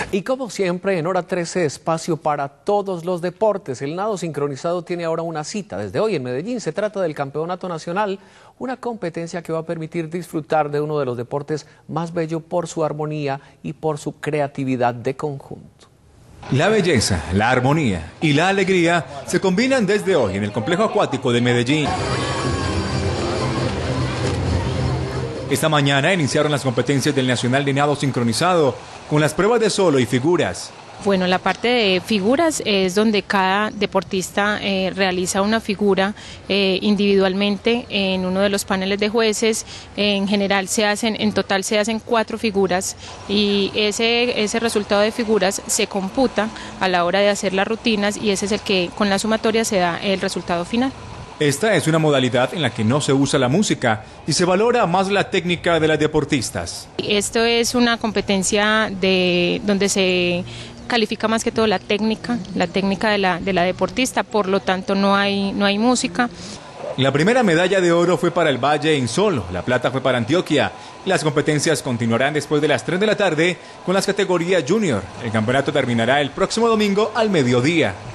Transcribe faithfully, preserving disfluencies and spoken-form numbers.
Y como siempre, en Hora trece, espacio para todos los deportes. El nado sincronizado tiene ahora una cita desde hoy en Medellín. Se trata del Campeonato Nacional, una competencia que va a permitir disfrutar de uno de los deportes más bellos por su armonía y por su creatividad de conjunto. La belleza, la armonía y la alegría se combinan desde hoy en el complejo acuático de Medellín. Esta mañana iniciaron las competencias del Nacional de Nado Sincronizado con las pruebas de solo y figuras. Bueno, la parte de figuras es donde cada deportista eh, realiza una figura eh, individualmente en uno de los paneles de jueces. En general se hacen, en total se hacen cuatro figuras y ese, ese resultado de figuras se computa a la hora de hacer las rutinas y ese es el que con la sumatoria se da el resultado final. Esta es una modalidad en la que no se usa la música y se valora más la técnica de las deportistas. Esto es una competencia de donde se califica más que todo la técnica, la técnica de la, de la deportista, por lo tanto no hay, no hay música. La primera medalla de oro fue para el Valle en solo, la plata fue para Antioquia. Las competencias continuarán después de las tres de la tarde con las categorías junior. El campeonato terminará el próximo domingo al mediodía.